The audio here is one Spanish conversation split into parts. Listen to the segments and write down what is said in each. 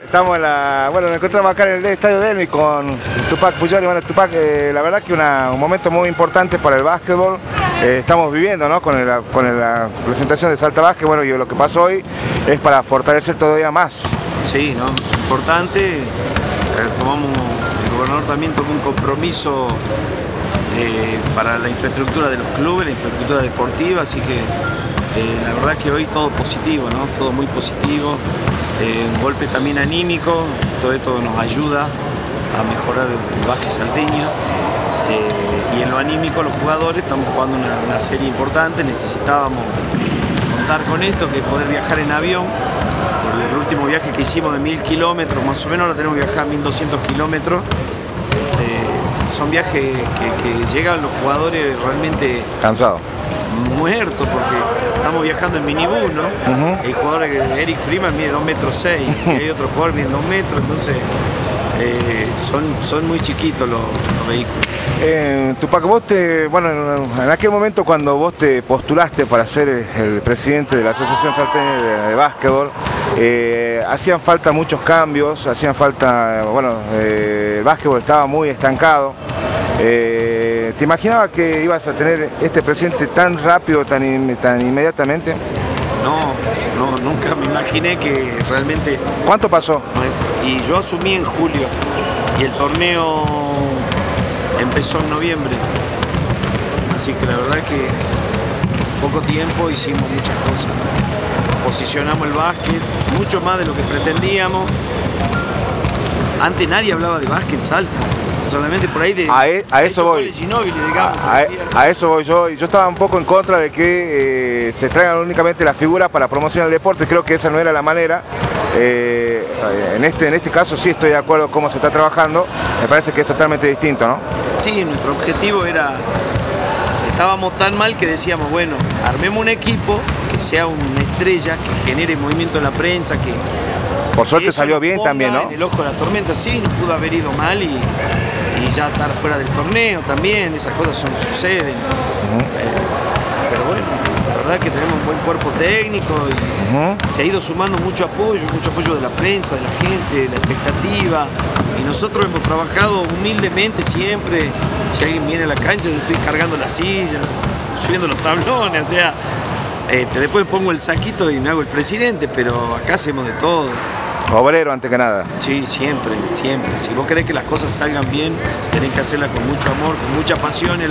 estamos bueno, nos encontramos acá en el estadio Delmi con Tupac Puyol. Y bueno, Tupac, la verdad que un momento muy importante para el básquetbol estamos viviendo, ¿no? Con la presentación de Salta Básquet. Bueno, y lo que pasó hoy es para fortalecer todavía más. Sí, ¿no? Importante. El gobernador también tomó un compromiso para la infraestructura de los clubes, la infraestructura deportiva, así que la verdad que hoy todo positivo, ¿no? Todo muy positivo, un golpe también anímico, todo esto nos ayuda a mejorar el básquet salteño, y en lo anímico los jugadores estamos jugando una serie importante, necesitábamos contar con esto, que es poder viajar en avión. Por el último viaje que hicimos de 1000 kilómetros, más o menos, ahora tenemos que viajar 1200 kilómetros. Son viajes que llegan los jugadores realmente cansados, muertos, porque estamos viajando en minibús, ¿no? Hay jugadores que Eric Freeman mide 2,6 metros, y hay otros jugadores que miden 2 metros, entonces son muy chiquitos los vehículos. Tupac, vos bueno, en aquel momento cuando vos te postulaste para ser el presidente de la Asociación Salteña de Básquetbol, hacían falta muchos cambios, hacían falta, bueno, el básquetbol estaba muy estancado. ¿Te imaginabas que ibas a tener este presidente tan rápido, tan inmediatamente? No, nunca me imaginé que realmente... ¿Cuánto pasó? Y yo asumí en julio y el torneo empezó en noviembre, así que la verdad que en poco tiempo hicimos muchas cosas, ¿no? Posicionamos el básquet mucho más de lo que pretendíamos. Antes nadie hablaba de básquet en Salta, solamente por ahí de a eso voy. Ginóbili, digamos, a eso voy yo. Yo estaba un poco en contra de que se traigan únicamente las figuras para promocionar el deporte. Creo que esa no era la manera. En este caso sí estoy de acuerdo con cómo se está trabajando. Me parece que es totalmente distinto, ¿no? Sí, nuestro objetivo era... Estábamos tan mal que decíamos, bueno, armemos un equipo que sea una estrella, que genere movimiento en la prensa, que... Por suerte salió bien también, ¿no? En el ojo de la tormenta, sí, nos pudo haber ido mal y ya estar fuera del torneo también, esas cosas suceden. Pero bueno, la verdad que tenemos un buen cuerpo técnico y se ha ido sumando mucho apoyo de la prensa, de la gente, de la expectativa. Y nosotros hemos trabajado humildemente siempre. Si alguien viene a la cancha, yo estoy cargando la silla, subiendo los tablones, o sea, después pongo el saquito y me hago el presidente, pero acá hacemos de todo. Obrero antes que nada. Sí, siempre, siempre. Si vos querés que las cosas salgan bien, tenés que hacerlas con mucho amor, con mucha pasión. Es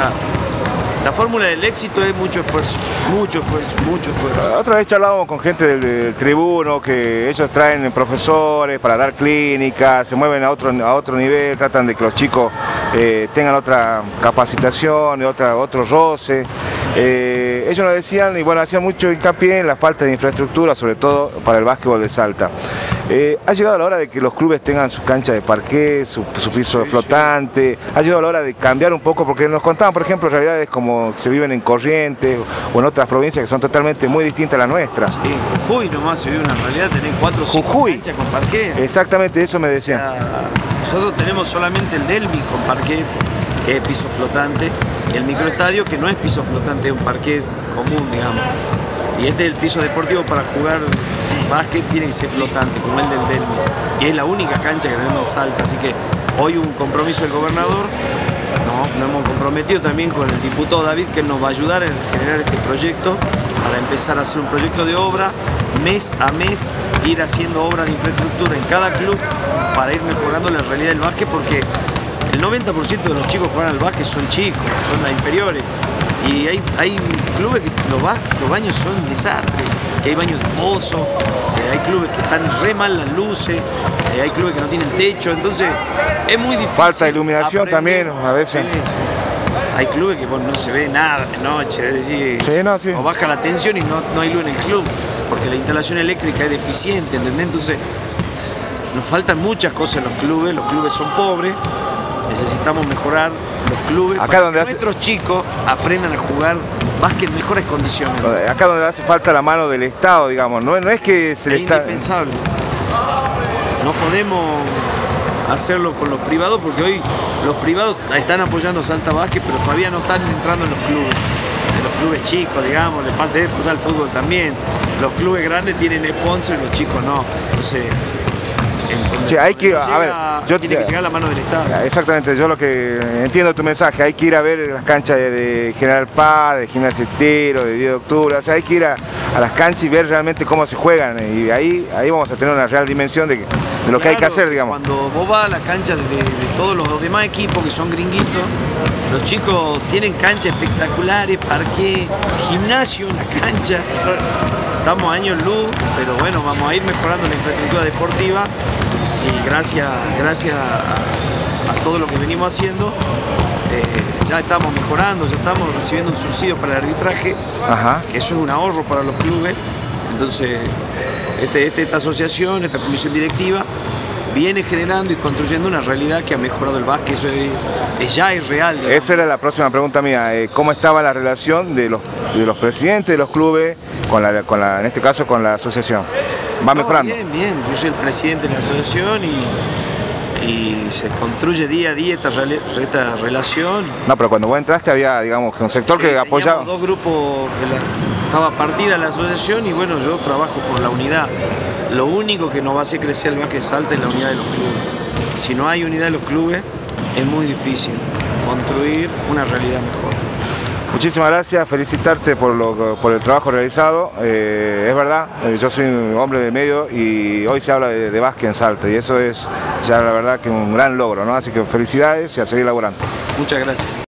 la fórmula del éxito es mucho esfuerzo, mucho esfuerzo, mucho esfuerzo. Otra vez charlábamos con gente del tribuno, que ellos traen profesores para dar clínicas, se mueven a otro nivel, tratan de que los chicos tengan otra capacitación, otro roce. Ellos nos decían, y bueno, hacían mucho hincapié en la falta de infraestructura, sobre todo para el básquetbol de Salta. Ha llegado la hora de que los clubes tengan su cancha de parqué, su piso flotante. Ha llegado la hora de cambiar un poco, porque nos contaban, por ejemplo, realidades como se viven en Corrientes o en otras provincias que son totalmente muy distintas a las nuestras. Sí, en Jujuy nomás se vive una realidad, tenés 4 o 5 canchas con parqué. Exactamente, eso me decían. O sea, nosotros tenemos solamente el Delmi con parqué, que es piso flotante, y el microestadio, que no es piso flotante, es un parqué común, digamos. Y este es el piso deportivo para jugar básquet, tiene que ser flotante, como el del Delmi. Y es la única cancha que tenemos en Salta, así que hoy un compromiso del gobernador, nos hemos comprometido también con el diputado David, que nos va a ayudar en generar este proyecto, para empezar a hacer un proyecto de obra, mes a mes, ir haciendo obras de infraestructura en cada club, para ir mejorando la realidad del básquet, porque el 90% de los chicos que juegan al básquet son chicos, son las inferiores. Y hay clubes que los baños son desastres, que hay baños de pozo, hay clubes que están re mal las luces, hay clubes que no tienen techo, entonces es muy difícil. Falta de iluminación también, a veces. Sí. Hay clubes que no se ve nada de noche, es decir, sí. o baja la tensión y no hay luz en el club, porque la instalación eléctrica es deficiente, ¿entendés? Entonces nos faltan muchas cosas en los clubes son pobres. Necesitamos mejorar los clubes acá para donde que nuestros chicos aprendan a jugar básquet en mejores condiciones. Acá donde hace falta la mano del Estado, digamos, no es que se le está... Es indispensable. No podemos hacerlo con los privados, porque hoy los privados están apoyando a Salta Básquet, pero todavía no están entrando en los clubes. En los clubes chicos, digamos, debe pasar al fútbol también. Los clubes grandes tienen sponsor y los chicos no. Entonces, Sí, hay que, a ver, tiene que llegar a la mano del Estado. Exactamente, yo lo que entiendo tu mensaje, hay que ir a ver las canchas de General Paz, de Gimnasia y Tiro, de 10 de octubre, o sea, hay que ir a las canchas y ver realmente cómo se juegan, y ahí vamos a tener una real dimensión de lo que hay que hacer, digamos. Cuando vos vas a la cancha de todos los demás equipos que son gringuitos, los chicos tienen canchas espectaculares, parque, gimnasio en la cancha. Estamos años luz, pero bueno, vamos a ir mejorando la infraestructura deportiva y gracias a todo lo que venimos haciendo, ya estamos mejorando, ya estamos recibiendo un subsidio para el arbitraje, que eso es un ahorro para los clubes. Entonces, esta asociación, esta comisión directiva, viene generando y construyendo una realidad que ha mejorado el básquet, eso ya es real. Digamos. Esa era la próxima pregunta mía, ¿cómo estaba la relación de los presidentes de los clubes en este caso con la asociación? ¿Va mejorando? Bien, yo soy el presidente de la asociación y se construye día a día esta relación. No, pero cuando vos entraste había, digamos, un sector que apoyaba. Dos grupos, estaba partida la asociación y bueno, yo trabajo por la unidad. Lo único que nos va a hacer crecer el básquet Salta es la unidad de los clubes. Si no hay unidad de los clubes, es muy difícil construir una realidad mejor. Muchísimas gracias, felicitarte por el trabajo realizado. Es verdad, yo soy un hombre de medio y hoy se habla de básquet en Salta y eso es ya la verdad que un gran logro, ¿no? Así que felicidades y a seguir laburando. Muchas gracias.